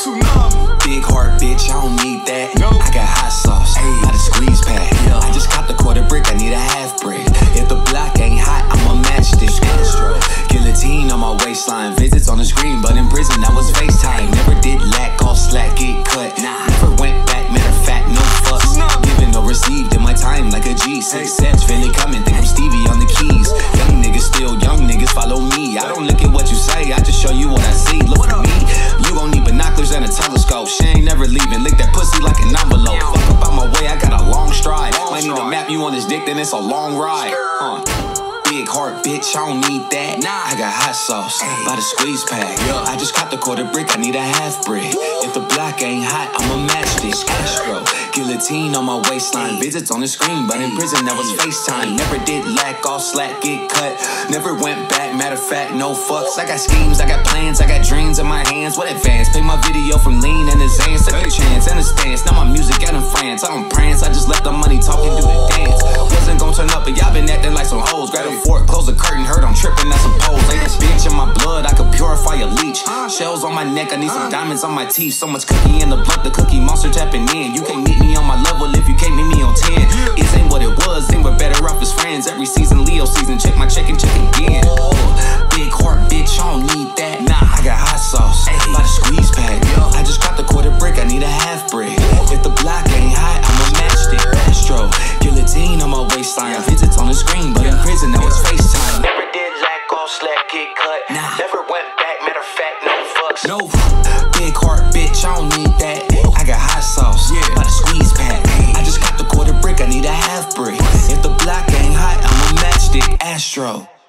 Tsunami. Big heart, bitch, I don't need that. No. I got hot sauce, by the squeeze pack. I just copped a quarter brick, I need a half brick. If the block ain't hot, I'ma match this. Astro, guillotine on my waistline. Visits on the screen, but in prison that was FaceTime. Never did lack, all slack, get cut. Never went back, matter of fact, no fucks. Given or received in my time like a G. Success really coming, think I'm Stevie on the keys. Young niggas still, young niggas follow me. I don't look at what you say, I just show you what I see. Look at me, you gon' need binoculars and a telescope. She ain't never leaving, lick that pussy like an envelope. Fuck up out my way, I got a long stride. Might need to map you on this dick, then it's a long ride. Big heart, bitch, I don't need that. I got hot sauce, by the squeeze pack. I just copped a quarter brick, I need a half brick. If the block ain't hot, I'ma match this. Astro, guillotine on my waistline. Visits on the screen, but in prison that was FaceTime. Never did lack, all slack, get cut. Never went back, matter of fact, no fucks. I got schemes, I got plans, I got dreams in my hands. What advance? Pay my video from Lean and the Zans. Took a chance and a stance. Now my music out in France. I don't prance, I just let the money talk and do the dance. Wasn't gon' turn up, but y'all been acting like some hoes. Grab a fork, close the curtain, heard I'm tripping, that's a pole. Lay this bitch in my blood, I could purify a leech. Shells on my neck, I need some diamonds on my teeth. So much cookie in the blunt, the cookie monster tapping in. You can't meet me on my level if you can't meet me on 10. It ain't what it was, think we're better off as friends. Every season, Leo season, check my check and check again. Big heart, bitch, I don't need that. I got hot sauce, by the squeeze pack. I just copped a quarter brick, I need a half brick. If the block ain't hot, I'ma match it. Astro, guillotine on my waistline. Visits on the screen, but in prison that was FaceTime. Never did lack, all slack, get cut. Never went back, matter of fact, no fucks. No. Big heart, bitch, I don't need that. I got hot sauce, by the squeeze pack. I just copped a quarter brick, I need a half brick. If the block ain't hot, I'ma match it. Astro.